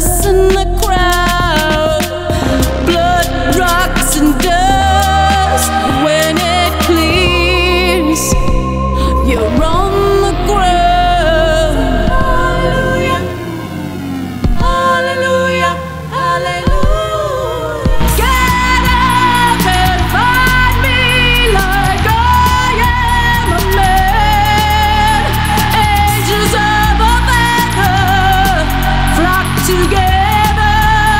us in the crowd. Blood, rocks, and dust. When it clears, you're on the ground. Hallelujah, hallelujah, hallelujah. Get up and find me like I am a man. Angels of a feather flock together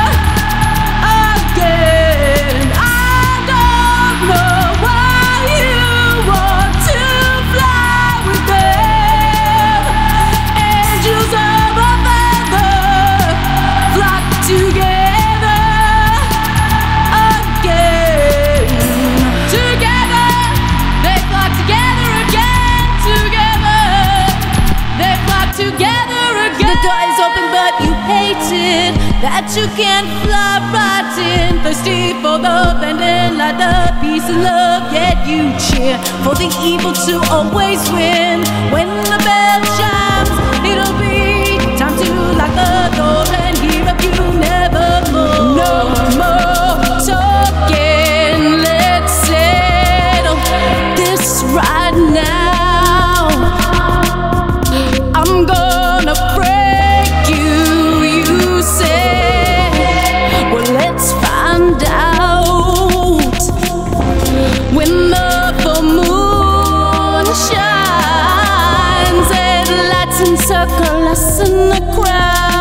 again. I don't know why you want to fly with them. Angels of a feather flock together again. Together, they flock together again. Together, they flock together again. The door is open, but you hate it, that you can't fly right in. Thirsty for love and then like the peace and love, yet you cheer for the evil to always win. When the bell chimes, it'll be time to lock the door and hear of you nevermore. No more talking, let's settle this right now. I'm gonna break you, you say. Well, let's find out. When the full moon shines, it lights encircle us in the crowd.